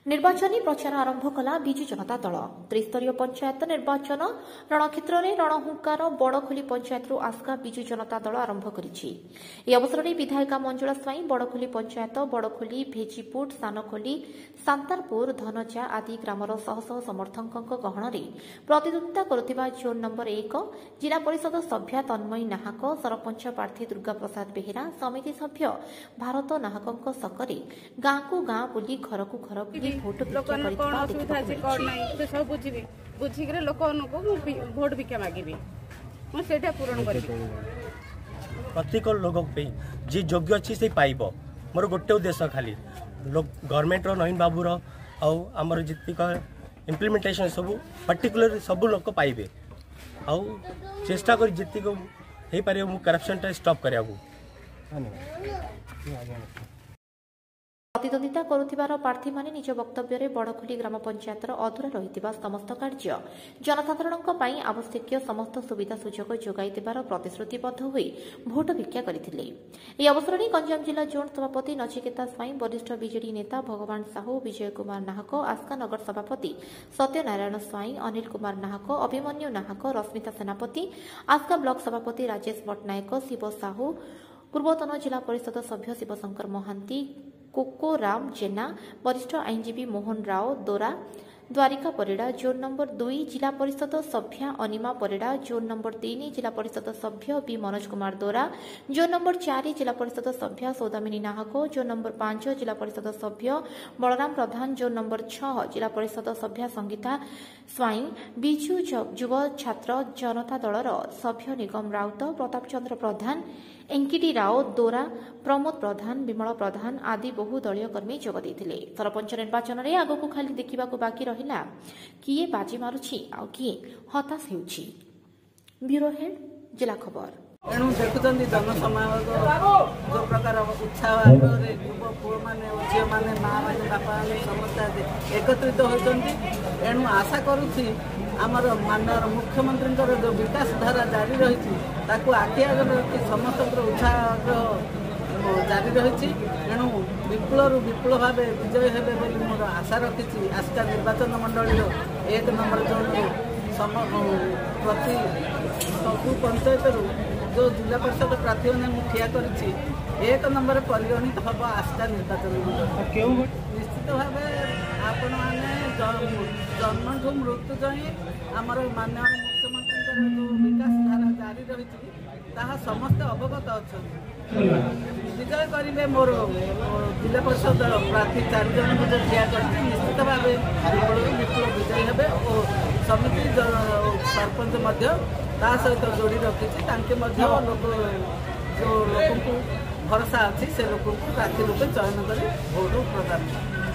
निर्वाचनी प्रचार आरंभ कला विजु जनता दल त्रिस्तरीय पंचायत निर्वाचन रणक्षेत्र में रणहुंकार बड़खोली पंचायत आस्का विजु जनता दल आरंभ करिछि। अवसर में विधायिका मंजुला स्वाई बड़खोली पंचायत बड़खोली भेजीपुट सानखोली सांतारपुर धनचा आदि ग्रामर शह शह समर्थकों गहन में प्रतिद्वंदिता करुवा जोन नंबर 1 जिला परिषद सभ्या तन्मयी नाहक सरपंच प्रार्थी दुर्गा प्रसाद बेहेरा समिति सभ्य भारत नाहकों सकरे गाँ को गाँ बुली घर को घर बुली भोट सब बुझिक लोक भोट भिक्षा मागे मुझे पूरण कर प्रत्येक लोक जी योग्य अच्छी से पाइब मोर गोटे उद्देश्य खाली गवर्नमेंट नवीन बाबूर आमर जितिक इम्प्लीमेंटेशन सब पर्टिकुलर सब लोक पाइबे आउ चेष्टा कर जितिक हो पारे करप्शन स्टॉप करिया प्रतिद्वंदिता करुथिबार प्रार्थी माने निज वक्तव्य में बड़खोली ग्राम पंचायतर अधूरा रहिथिबा समस्त कार्य जनसाधारणक पई आवश्यक समस्त सुविधा सुजोग जोगाइथिबार प्रतिश्रुतिबद्ध होई भोट भिक्षा करथिले। एही अवसर में गंजाम जिला जोन सभापति नचिकेता स्वाई वरिष्ठ बीजेडी नेता भगवान साहू विजय कुमार नाहक आस्का नगर सभापति सत्यनारायण स्वाई अनिल कुमार नाहक अभिमन्यु नाहक रश्मिता सेनापति आस्का ब्लॉक सभापति राजेश पट्टनायक शिव साहू पूर्वतन जिला परिषद सभ्य शिवशंकर महांती कोको राम जेना वरिष्ठ आईनजीवी मोहन राव दोरा द्वारिका परिड़ा जोन नंबर 2 जिला परिषद सभ्या अनिमा परिड़ा जोन नंबर 3 जिला परिषद सभ्य बी मनोज कुमार दोरा जोन नंबर 4 जिला परिषद सभ्या सौदामिनी नाहक जोन नंबर 5 जिला परिषद सभ्य बलराम प्रधान जोन नंबर 6 जिला परिषद सभ्या संगीता स्वाई बिजु युव छात्र जनता दलर सभ्य निगम राउत प्रताप चंद्र प्रधान एंकिटी राव दोरा प्रमोद प्रधान विमल प्रधान आदि बहु दलीय कर्मी जोग देथिले। सरपंच निर्वाचन में आगक खाली देखा बाकी रहिला किए बाजी मारुछि आ किए हताश हेउछि। ब्यूरो हेड जिला खबर। एणु देखुं जनसमागम जो प्रकार उत्साह युव पुओ मैंने झील मैंने माँ मैंने बापा मैंने समस्त एकत्रित होती। एणु आशा करुच्ची आमर माननीय मुख्यमंत्री जो विकास धारा जारी रही आखि आगे रखी समस्त उत्साह जारी रही। एणु विपुल विपुल भाव विजय हे मोर आशा रखी। आस्का निर्वाचन मंडल 1 नंबर जोन प्रति सबू पंचायत जो जिला परिषद प्रार्थी मैंने ठिया कर 1 नंबर परिगणित हम आस्का निर्वाचन मंडल। निश्चित भाव आपण मैंने जन्म ठू मृत्यु जाए आमर माननीय मुख्यमंत्री जो विकास धारा जारी रही समस्त अवगत अच्छा विजय करेंगे। मोर जिला परिषद प्रार्थी 4 जन मुझे ठिया कर निश्चित भाव विपुल विजय हे और समिति सरपंच सहित जोड़ी रखी लोक जो लोक भरोसा अच्छी से लोक प्रार्थी रूपे चयन कर भोट प्रदान।